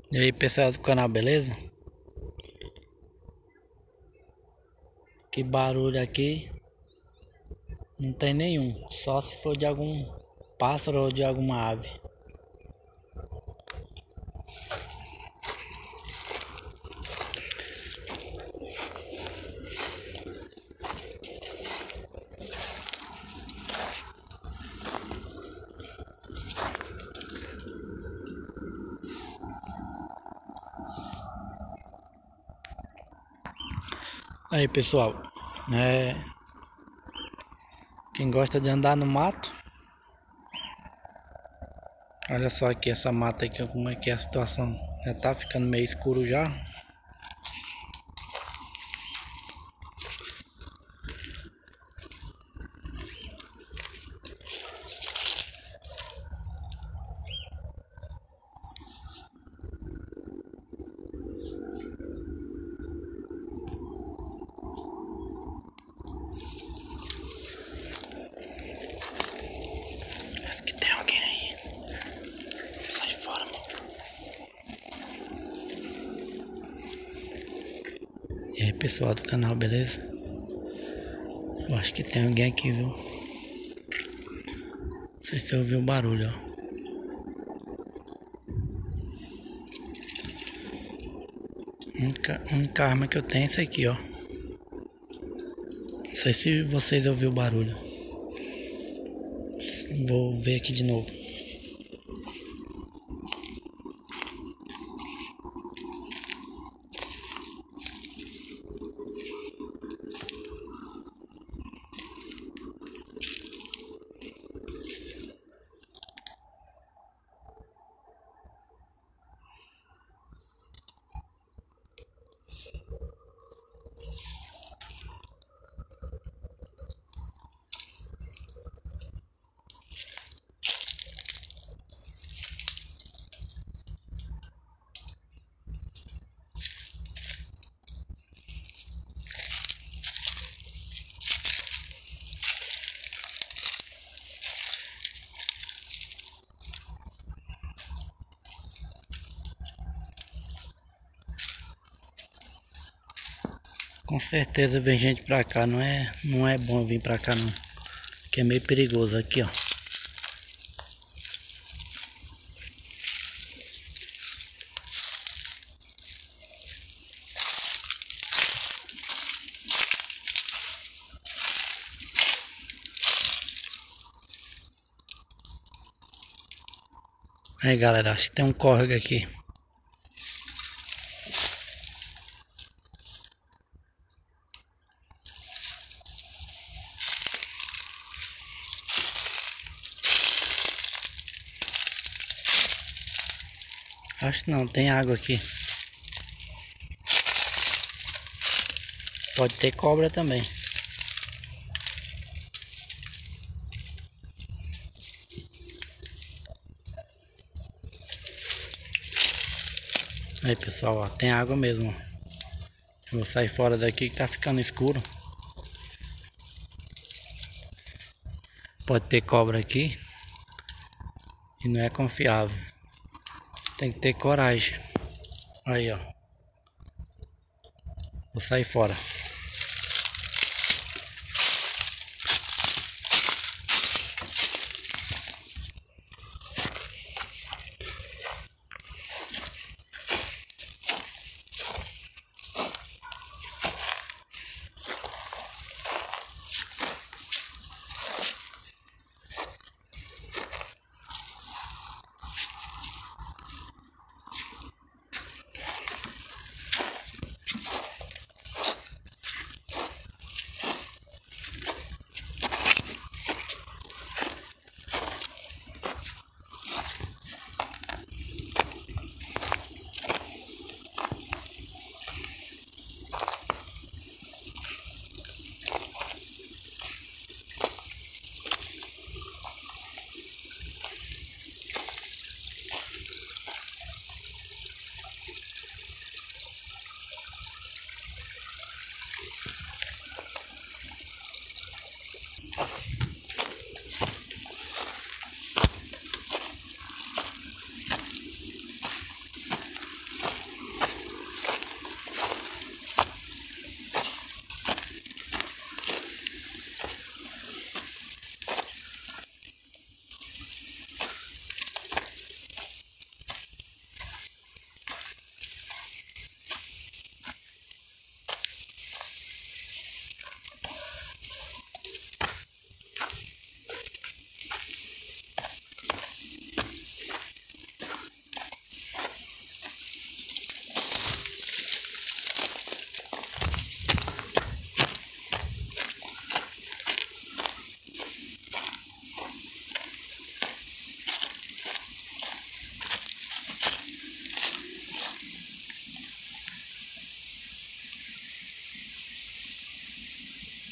E aí pessoal do canal, beleza? Que barulho aqui não tem nenhum, só se for de algum pássaro ou de alguma ave. Aí pessoal, quem gosta de andar no mato, olha só aqui essa mata aqui, como é que é a situação. Já tá ficando meio escuro já. Parece que tem alguém aí. Sai fora, mano. E aí pessoal do canal, beleza? Eu acho que tem alguém aqui, viu? Não sei se você ouviu o barulho, ó. A única arma que eu tenho é essa aqui, ó. Não sei se vocês ouviram o barulho. Vou ver aqui de novo. Com certeza vem gente pra cá, não é bom vir pra cá não, que é meio perigoso aqui, ó. Aí galera, acho que tem um córrego aqui. Acho que não, tem água aqui. Pode ter cobra também. Aí pessoal, ó, tem água mesmo. Eu vou sair fora daqui que tá ficando escuro. Pode ter cobra aqui. E não é confiável. Tem que ter coragem. Aí, ó. Vou sair fora.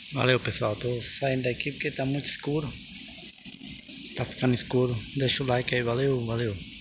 Valeu, pessoal. Tô saindo daqui porque tá muito escuro. Tá ficando escuro. Deixa o like aí. Valeu, valeu.